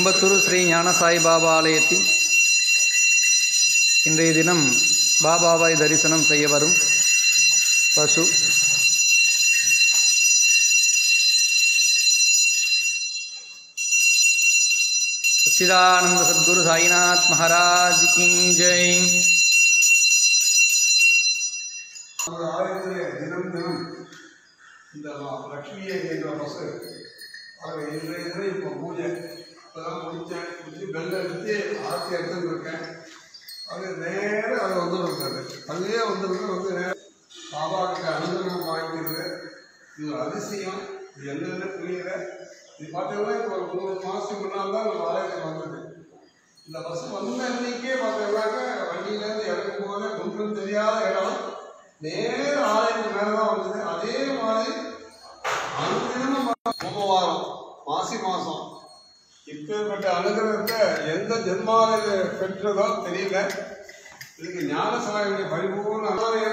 அம்பத்தூர் ஸ்ரீ ஞானசாய் பாபா ஆலயத்தில் இன்றைய தினம் பாபாவை தரிசனம் செய்ய வரும் பசு सच्चिदानंद सद्गुरु साईनाथ महाराज की जय। தினம் தினம் இந்த லட்சுமியை என்ற பசு அதை இன்றைய தினம் இப்போ பூஜை இப்போதான் முடிச்சு பெல் எடுத்து ஆர்த்தி எடுத்துட்டு இருக்கேன். அது நேரம் அது வந்துருக்காது, அதுவே வந்து பாபாவுக்கு அனுகிரகம் வாங்கிக்கிறது. இது ஒரு அதிசயம், இது என்னென்ன புரியல. இது பார்த்தீங்கன்னா இப்போ ஒரு 3 மாதத்துக்கு முன்னால் தான் நம்ம ஆலயத்துக்கு வந்தது. இந்த பஸ் வந்த அன்னைக்கே பார்த்தீங்கன்னாக்க வண்டியிலேருந்து இறக்கும் போதே ஒன்றும் தெரியாத இடம் நேர ஆலயத்துக்கு மேலே தான் வந்தது. அதே மாதிரி அனுதினமும் சோமவாரம் மாசி மாதம் இப்பேற்பட்ட அனுகிரகத்தை எந்த ஜென்மாவில் பெற்றதோ தெரியல. இதுக்கு ஞானசாயுடைய பரிபூர்ண